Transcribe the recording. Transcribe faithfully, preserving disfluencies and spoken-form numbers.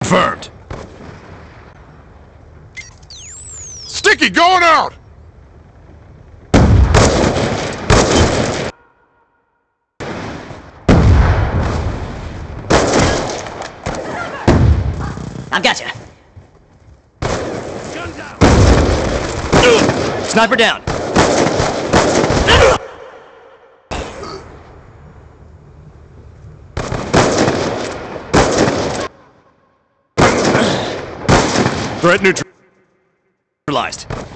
Confirmed. Sticky, going out! I've got you. Gun down. Sniper down. Threat neutralized.